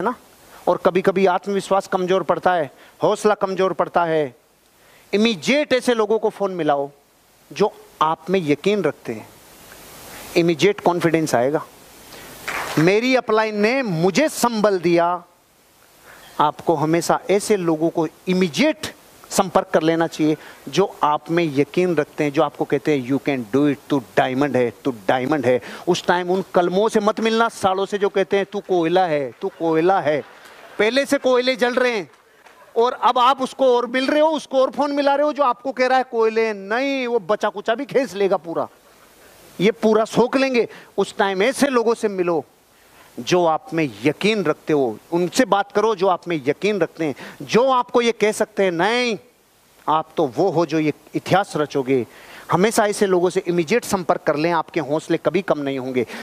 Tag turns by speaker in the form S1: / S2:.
S1: है ना। और कभी कभी आत्मविश्वास कमजोर पड़ता है, हौसला कमजोर पड़ता है। इमीडिएट ऐसे लोगों को फोन मिलाओ जो आप में यकीन रखते हैं, इमीडिएट कॉन्फिडेंस आएगा। मेरी अपलाइन ने मुझे संबल दिया। आपको हमेशा ऐसे लोगों को इमीडिएट संपर्क कर लेना चाहिए जो आप में यकीन रखते हैं, जो आपको कहते हैं यू कैन डू इट, तू डायमंड है, तू डायमंड है। उस टाइम उन कलमों से मत मिलना, सालों से जो कहते हैं तू कोयला है, तू कोयला है। पहले से कोयले जल रहे हैं और अब आप उसको और मिल रहे हो, उसको और फोन मिला रहे हो जो आपको कह रहा है कोयले नहीं, वो बचा कुचा भी खींच लेगा पूरा, ये पूरा सोख लेंगे। उस टाइम ऐसे लोगों से मिलो जो आप में यकीन रखते हो, उनसे बात करो जो आप में यकीन रखते हैं, जो आपको ये कह सकते हैं नहीं आप तो वो हो जो ये इतिहास रचोगे। हमेशा ऐसे लोगों से इमीडिएट संपर्क कर लें, आपके हौसले कभी कम नहीं होंगे।